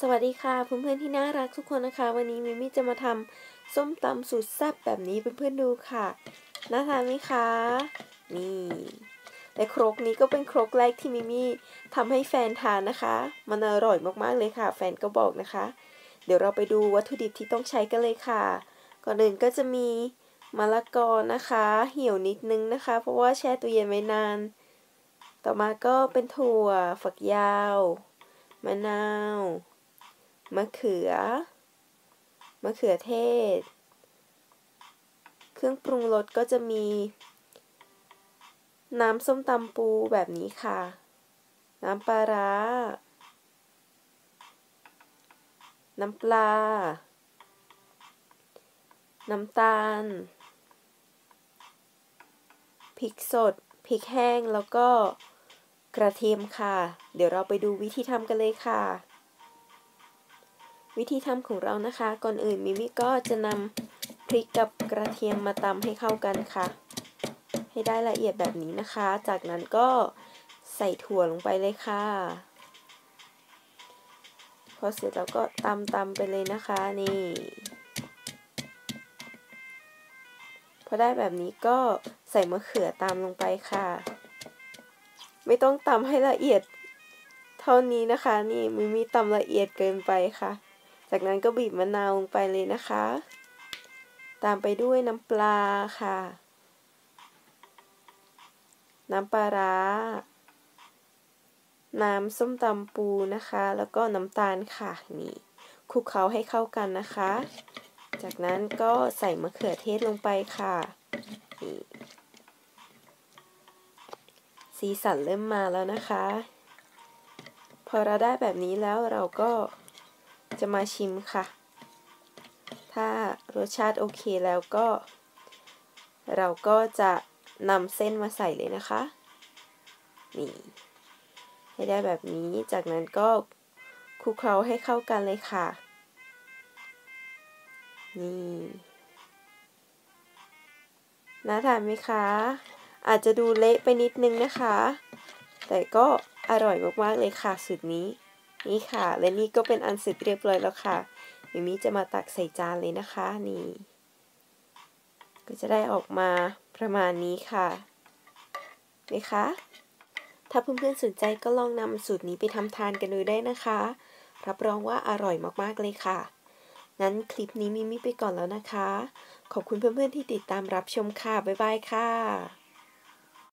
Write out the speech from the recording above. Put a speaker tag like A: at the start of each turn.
A: สวัสดีค่ะเพื่อนๆที่น่ารักทุกคนนะคะวันนี้มิมี่จะมาทำส้มตำสูตรแซ่บแบบนี้เพื่อนๆดูค่ะน่าทานไหมคะนี่และครกนี้ก็เป็นครกแรกที่มิมี่ทำให้แฟนทานนะคะมันอร่อยมากๆเลยค่ะแฟนก็บอกนะคะเดี๋ยวเราไปดูวัตถุดิบที่ต้องใช้กันเลยค่ะก่อนอื่นก็จะมีมะละกอนะคะเหี่ยวนิดนึงนะคะเพราะว่าแช่ตู้เย็นไว้นานต่อมาก็เป็นถั่วฝักยาวมะนาวมะเขือเทศเครื่องปรุงรสก็จะมีน้ำส้มตำปูแบบนี้ค่ะน้ำปลาร้าน้ำปลาน้ำตาลพริกสดพริกแห้งแล้วก็กระเทียมค่ะเดี๋ยวเราไปดูวิธีทำกันเลยค่ะวิธีทำของเรานะคะก่อนอื่นมิมิก็จะนำพริกกับกระเทียมมาตำให้เข้ากันค่ะให้ได้ละเอียดแบบนี้นะคะจากนั้นก็ใส่ถั่วลงไปเลยค่ะพอเสร็จแล้วก็ตำไปเลยนะคะนี่พอได้แบบนี้ก็ใส่มะเขือตามลงไปค่ะไม่ต้องตำให้ละเอียดเท่านี้นะคะนี่มิมีตำละเอียดเกินไปค่ะจากนั้นก็บีบมะนาวลงไปเลยนะคะตามไปด้วยน้ำปลาค่ะน้ำปลาร้าน้ำส้มตำปูนะคะแล้วก็น้ำตาลค่ะนี่คลุกเคล้าให้เข้ากันนะคะจากนั้นก็ใส่มะเขือเทศลงไปค่ะนี่สีสันเริ่มมาแล้วนะคะพอเราได้แบบนี้แล้วเราก็จะมาชิมค่ะถ้ารสชาติโอเคแล้วก็เราก็จะนำเส้นมาใส่เลยนะคะนี่ให้ได้แบบนี้จากนั้นก็คลุกเคล้าให้เข้ากันเลยค่ะนี่น่าทานไหมคะอาจจะดูเละไปนิดนึงนะคะแต่ก็อร่อยมากๆเลยค่ะสูตรนี้นี่ค่ะและนี่ก็เป็นอันเสร็จเรียบร้อยแล้วค่ะมิมิจะมาตักใส่จานเลยนะคะนี่ก็จะได้ออกมาประมาณนี้ค่ะไหมคะถ้าเพื่อนๆสนใจก็ลองนำสูตรนี้ไปทำทานกันดูได้นะคะรับรองว่าอร่อยมากๆเลยค่ะงั้นคลิปนี้มิมิไปก่อนแล้วนะคะขอบคุณเพื่อนๆที่ติดตามรับชมค่ะบ๊ายบายค่ะ